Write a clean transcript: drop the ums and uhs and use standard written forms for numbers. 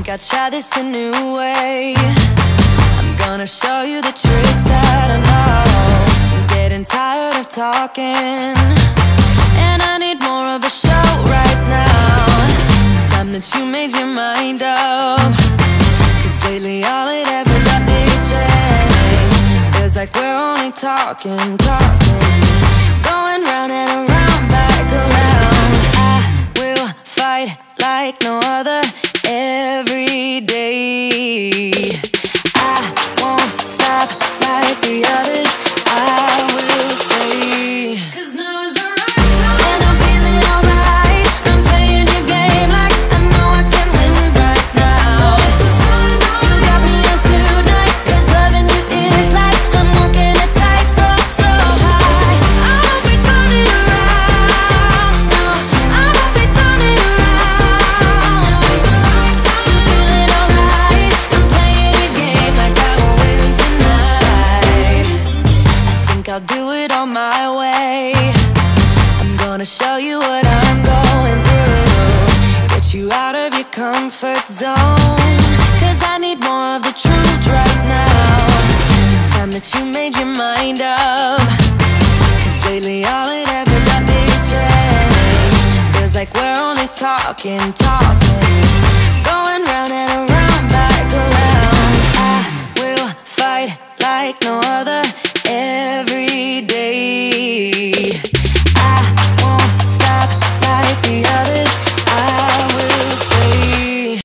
think I'll try this a new way. I'm gonna show you the tricks that I know. I'm getting tired of talking, and I need more of a show right now. It's time that you made your mind up, 'cause lately all it ever does is change. Feels like we're only talking, going round and around, back around. I will fight like no other every day. I won't stop like the others, I will stay. 'Cause now is the right time, and I'm feeling alright. I'm playing your game like I know I can win right now. You got me on tonight, 'cause loving you is like I'm walking a tightrope so high. I won't be turning around, no, I won't be turning around. It's the right time, you feeling alright. I'm playing your game like I will win tonight. I think I'll do it on my way. I'm gonna show you what I'm going through, get you out of your comfort zone, 'cause I need more of the truth right now. It's time that you made your mind up, 'cause lately all it ever does is change. Feels like we're only talking, going round and around, back around. I will fight like no other